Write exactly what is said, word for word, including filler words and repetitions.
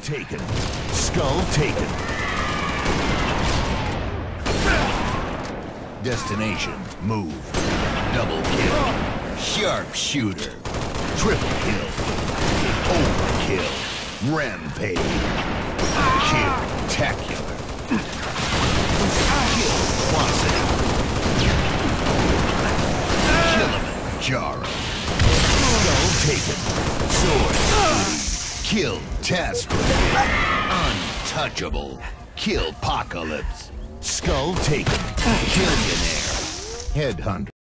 taken. Skull taken. Destination, move. Double kill. Sharpshooter. Triple kill. Overkill. Rampage. Kill-tacular. Kill-quosity. Killionaire. Skull taken. Sword. Kill task. Untouchable. Kill apocalypse. Skull taken. Killionaire. Headhunter.